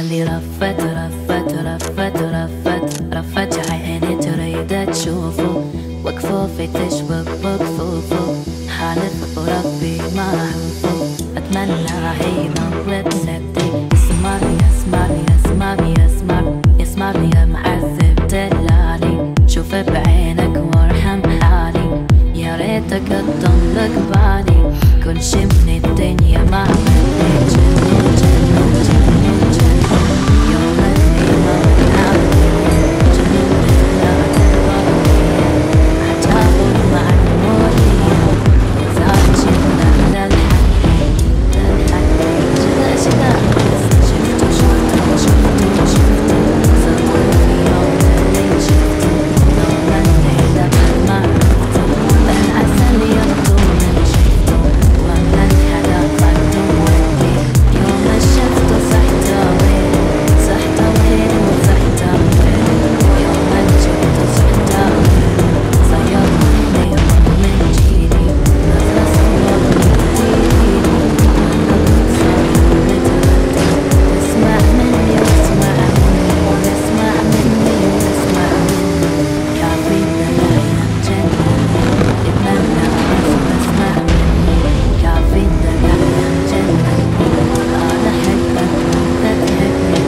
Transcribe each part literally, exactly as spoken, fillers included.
اللي رفت رفت رفت رفت رفت عيني تريد تشوفه وكفوفي تشبك بكفوفه حالف وربي ما أعرفه أتمنى يمر بسبتي يسمعني يسمعني يسمعني يسمعني يسمعني يا معذب دلالي شوف بعينك وارحم حالي يا ريتك تضلك بالي كل شي من الدنيا ما عملي جنون جنون جنون جنون يوم اللي ما بنعمل جنون لا تبغي عتاب معمولي وزاد جنة للحقي للحقي جنة جنة شفتو شفتو شفتو شفتو صورني يوم اللي شفتو يوم اللي ذبح ما عرفته بالعسل يبدو من شفتو ومن الحلا خدو ودي يوم ما شفتو صحت وين صحت وين وصحت وين يوم ما شفتو صحت وين صيرني من جيلي نظرة صورني تديني وانا صار متردد تسمع مني واسمع مني واسمع مني واسمع مني يا عفريت دلعيان جنني اتمنى بس اسمع مني يا عفريت دلعيان جنني انا احبك وانت تحبني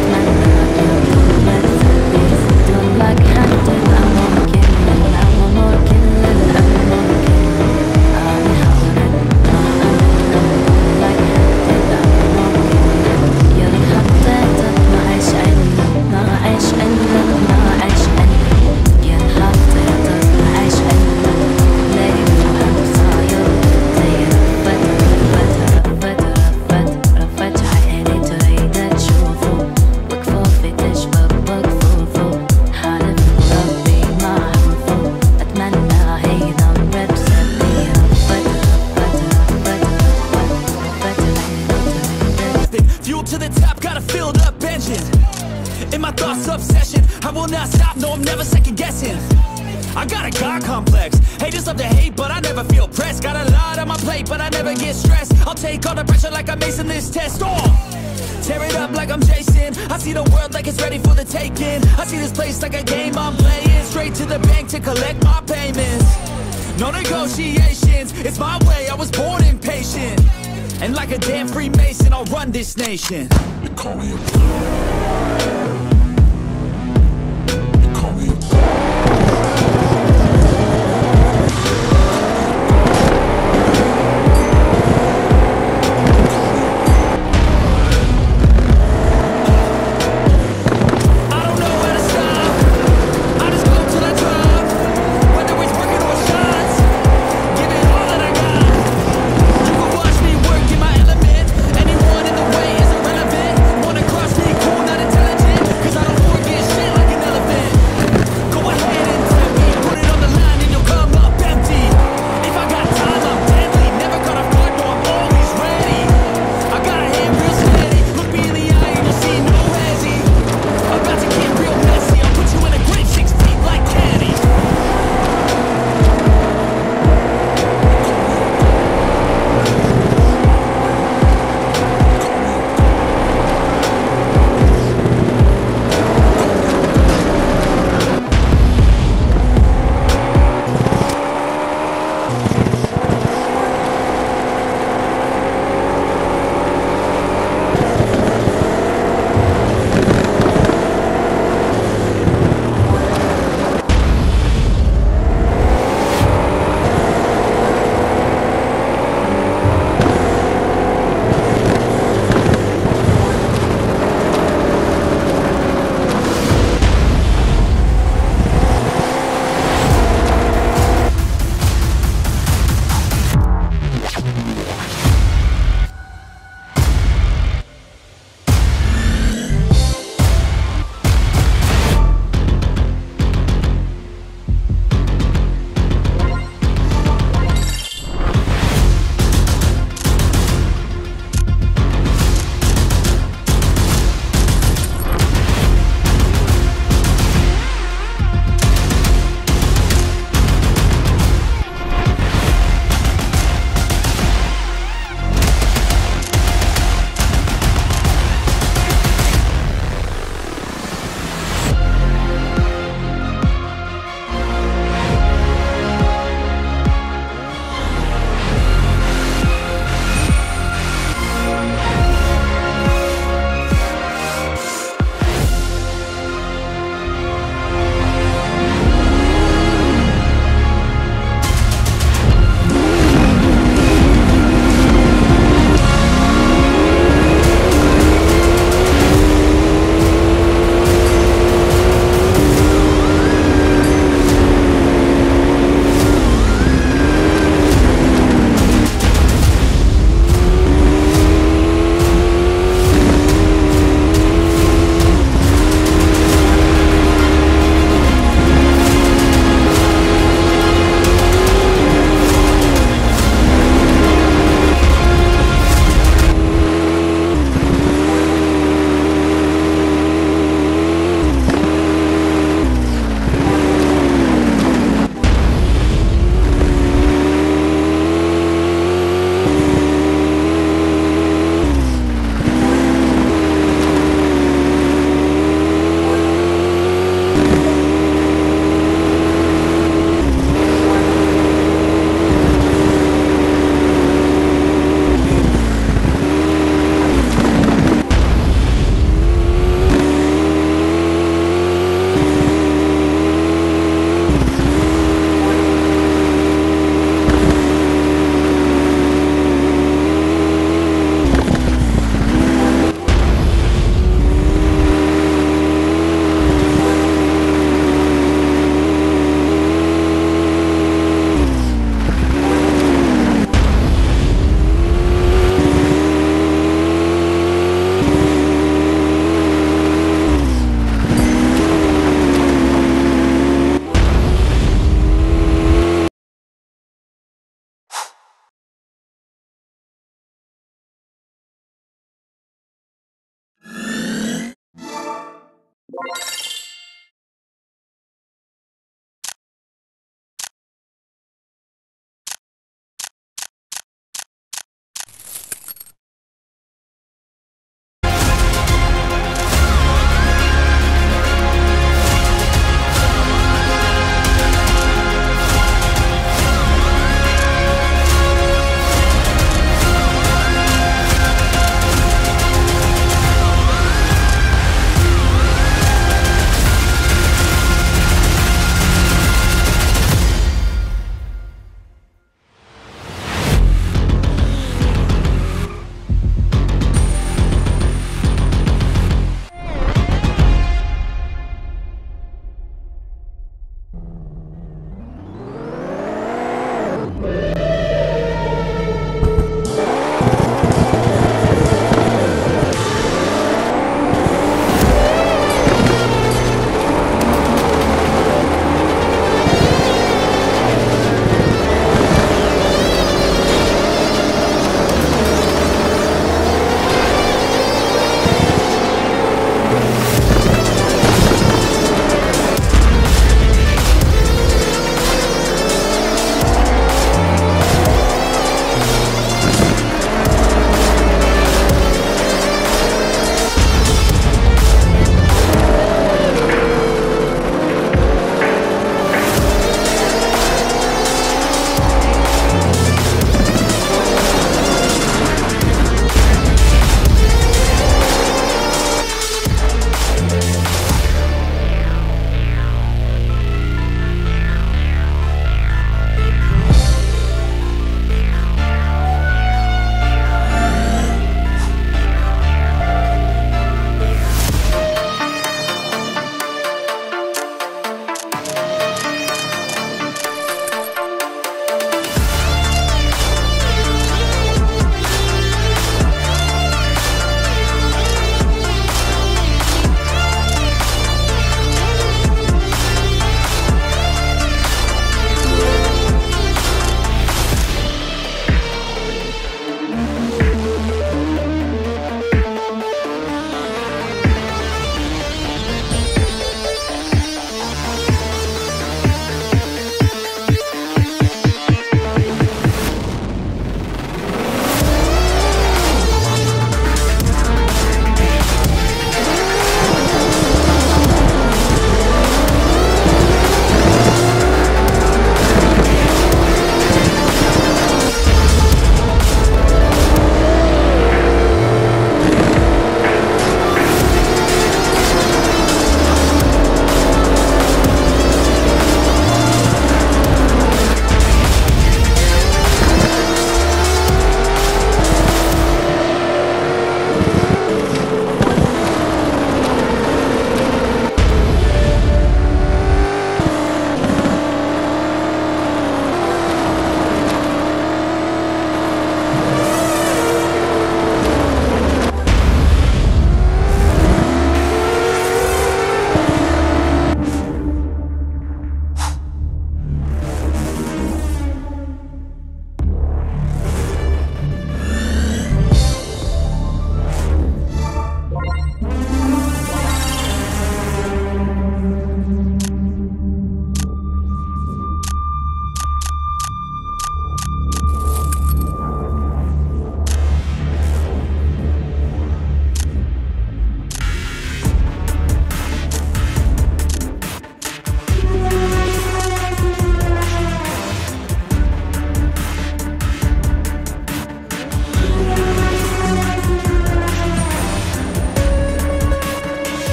اتمنى تضل تضلك حتى الامر كل الامر كل الامر كل انا حاضرك ما امنك لك حتى الامر كل يا ريت حطيتك ما عيش عندك ما عيش عندك ما عيش عندك يا حطيتك ما عيش عندك ليه وهم صاير زي رفت رفت رفت رفت عيني تريد تشوفه وكفوفي تشبك بكفوفه حالف وربي ما أعرفه أتمنى ينمر بسببي رفت رفت رفت رفت عيني تريد Fuel to the top, got a filled up engine. In my thoughts, obsession. I will not stop, no, I'm never second guessing. I got a God complex. Haters love to hate, but I never feel pressed. Got a lot on my plate, but I never get stressed. I'll take all the pressure like I'm acing this test. Oh! Tear it up like I'm Jason. I see the world like it's ready for the taking. I see this place like a game I'm playing. Straight to the bank to collect my payments. No negotiations, it's my way, I was born impatient. And like a damn Freemason, I'll run this nation. You call me a You call me a I don't know where to stop. I just go till I drop. Whether it's working or shots, give it all that I got. You can watch me work in my element. Anyone in the way is irrelevant. Wanna cross me, cool, not intelligent.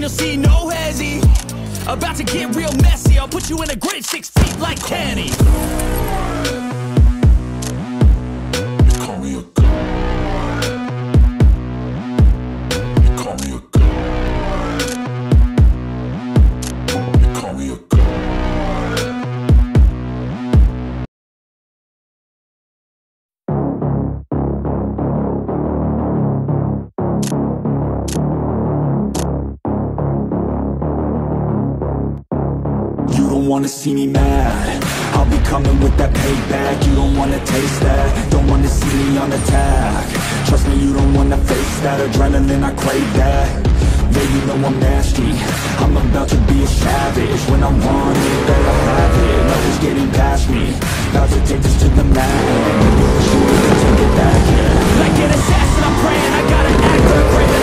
you'll see no hezzy. About to get real messy, I'll put you in a grid six feet like Kenny. You call me a god. You call me a god. You call me a god. You don't wanna see me mad, I'll be coming with that payback. You don't wanna taste that, don't wanna see me on attack. Trust me, you don't wanna face that adrenaline, I crave that. Yeah, you know I'm nasty, I'm about to be a savage. When I want it, better have it. Nothing's getting past me, about to take this to the mat. Sure we can take it back, yeah. Like an assassin, I'm praying, I gotta act like great.